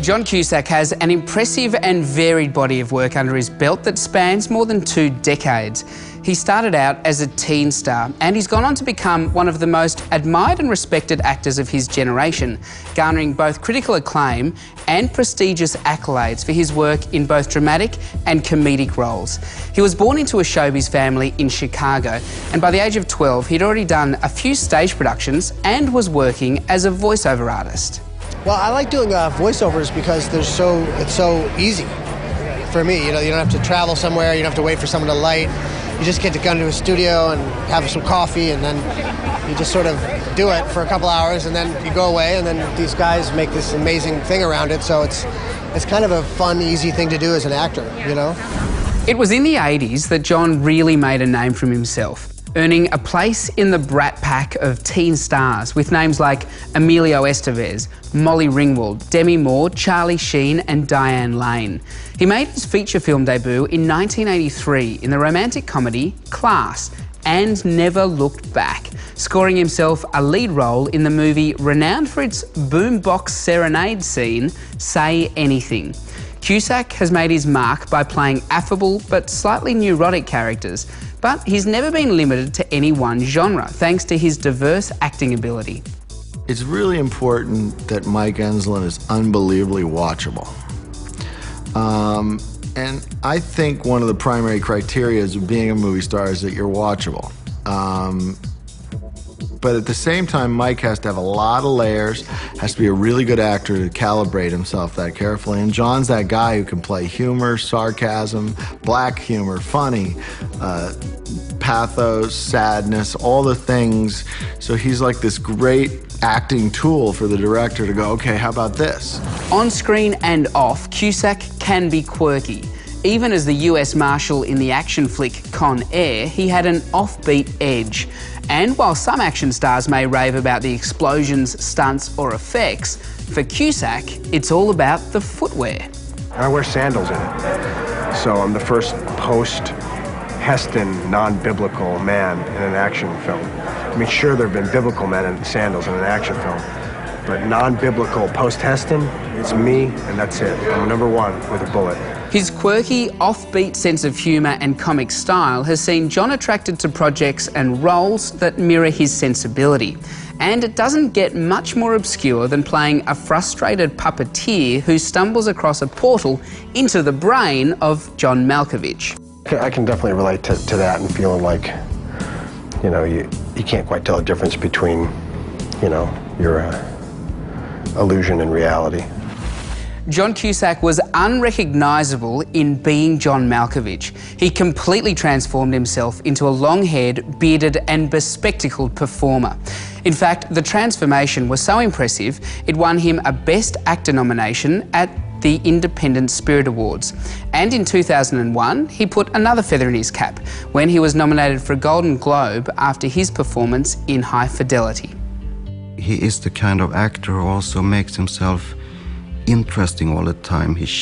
John Cusack has an impressive and varied body of work under his belt that spans more than 2 decades. He started out as a teen star and he's gone on to become one of the most admired and respected actors of his generation, garnering both critical acclaim and prestigious accolades for his work in both dramatic and comedic roles. He was born into a showbiz family in Chicago, and by the age of 12 he'd already done a few stage productions and was working as a voiceover artist. Well, I like doing voiceovers because it's so easy for me. You know, you don't have to travel somewhere, you don't have to wait for someone to light. You just get to go into a studio and have some coffee, and then you just sort of do it for a couple hours, and then you go away, and then these guys make this amazing thing around it. So it's kind of a fun, easy thing to do as an actor, you know? It was in the 80s that John really made a name for himself, earning a place in the brat pack of teen stars with names like Emilio Estevez, Molly Ringwald, Demi Moore, Charlie Sheen and Diane Lane. He made his feature film debut in 1983 in the romantic comedy Class and never looked back, scoring himself a lead role in the movie renowned for its boombox serenade scene, Say Anything. Cusack has made his mark by playing affable but slightly neurotic characters, but he's never been limited to any one genre, thanks to his diverse acting ability. It's really important that Mike Enslin is unbelievably watchable. And I think one of the primary criteria of being a movie star is that you're watchable. But at the same time, Mike has to have a lot of layers, has to be a really good actor to calibrate himself that carefully. And John's that guy who can play humor, sarcasm, black humor, funny, pathos, sadness, all the things. So he's like this great acting tool for the director to go, okay, how about this? On screen and off, Cusack can be quirky. Even as the US Marshal in the action flick Con Air, he had an offbeat edge. And while some action stars may rave about the explosions, stunts or effects, for Cusack, it's all about the footwear. I wear sandals in it. So I'm the first post-Heston, non-biblical man in an action film. I mean, sure, there have been biblical men in sandals in an action film, but non-biblical post-Heston, it's me and that's it. I'm number one with a bullet. His quirky, offbeat sense of humour and comic style has seen John attracted to projects and roles that mirror his sensibility. And it doesn't get much more obscure than playing a frustrated puppeteer who stumbles across a portal into the brain of John Malkovich. I can definitely relate to that and feeling like, you know, you can't quite tell the difference between, you know, your illusion and reality. John Cusack was unrecognisable in being John Malkovich. He completely transformed himself into a long-haired, bearded and bespectacled performer. In fact, the transformation was so impressive, it won him a Best Actor nomination at the Independent Spirit Awards. And in 2001, he put another feather in his cap when he was nominated for a Golden Globe after his performance in High Fidelity. He is the kind of actor who also makes himself interesting all the time. He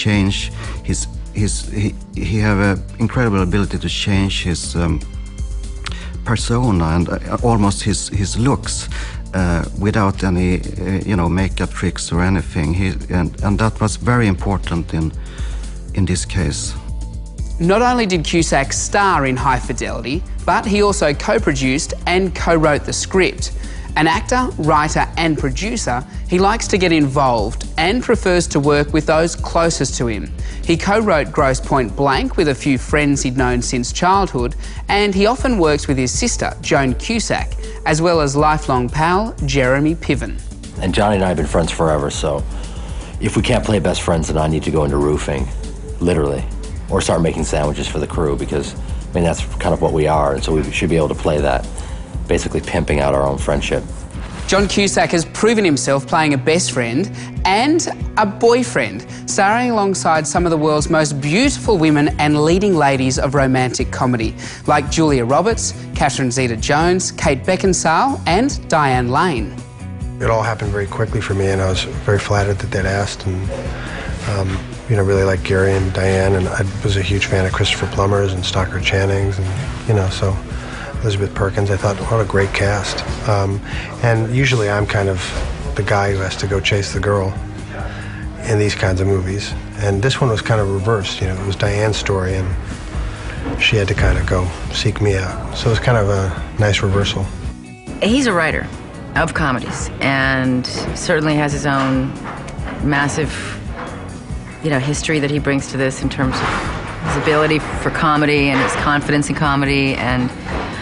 have an incredible ability to change his persona and almost his looks without any makeup tricks or anything. And that was very important in this case. Not only did Cusack star in High Fidelity, but he also co-produced and co-wrote the script. An actor, writer and producer, he likes to get involved and prefers to work with those closest to him. He co-wrote Grosse Pointe Blank with a few friends he'd known since childhood, and he often works with his sister, Joan Cusack, as well as lifelong pal, Jeremy Piven. And Johnny and I have been friends forever, so if we can't play best friends, then I need to go into roofing, literally, or start making sandwiches for the crew, because, I mean, that's kind of what we are, and so we should be able to play that, basically pimping out our own friendship. John Cusack has proven himself playing a best friend and a boyfriend, starring alongside some of the world's most beautiful women and leading ladies of romantic comedy, like Julia Roberts, Catherine Zeta-Jones, Kate Beckinsale and Diane Lane. It all happened very quickly for me, and I was very flattered that they'd asked, and really liked Gary and Diane, and I was a huge fan of Christopher Plummer's and Stockard Channing's, and so Elizabeth Perkins. I thought, what a great cast. And usually I'm kind of the guy who has to go chase the girl, in these kinds of movies. And this one was kind of reversed, you know, it was Diane's story and she had to kind of go seek me out. So it was kind of a nice reversal. He's a writer of comedies and certainly has his own massive, you know, history that he brings to this in terms of his ability for comedy and his confidence in comedy. And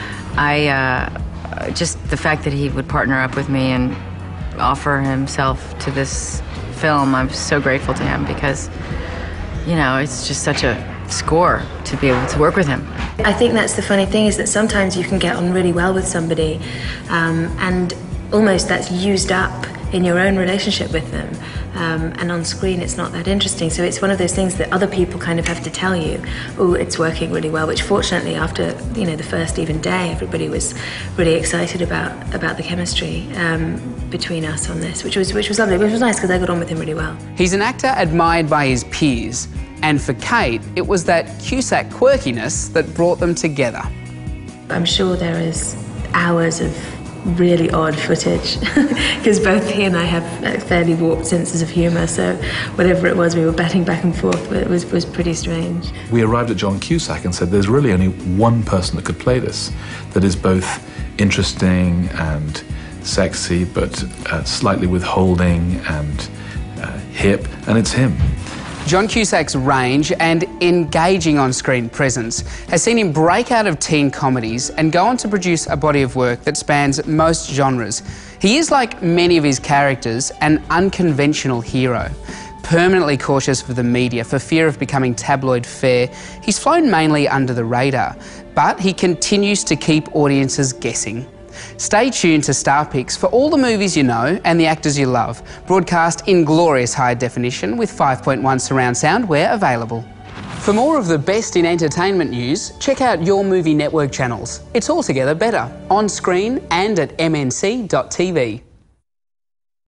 just the fact that he would partner up with me and offer himself to this film, I'm so grateful to him because, you know, it's just such a score to be able to work with him. I think that's the funny thing, is that sometimes you can get on really well with somebody and almost that's used up in your own relationship with them, and on screen it's not that interesting. So it's one of those things that other people kind of have to tell you, oh, it's working really well, which fortunately after, you know, the first even day, everybody was really excited about the chemistry between us on this, which was lovely, which was nice because I got on with him really well. He's an actor admired by his peers, and for Kate, it was that Cusack quirkiness that brought them together. I'm sure there is hours of really odd footage because both he and I have fairly warped senses of humour, so whatever it was we were batting back and forth, but it was pretty strange. We arrived at John Cusack and said there's really only one person that could play this, that is both interesting and sexy but slightly withholding and hip, and it's him. John Cusack's range and engaging on-screen presence has seen him break out of teen comedies and go on to produce a body of work that spans most genres. He is, like many of his characters, an unconventional hero. Permanently cautious for the media for fear of becoming tabloid fare, he's flown mainly under the radar, but he continues to keep audiences guessing. Stay tuned to Star Picks for all the movies you know and the actors you love, broadcast in glorious high definition with 5.1 surround sound where available. For more of the best in entertainment news, check out Your Movie Network channels. It's altogether better, on screen and at mnc.tv.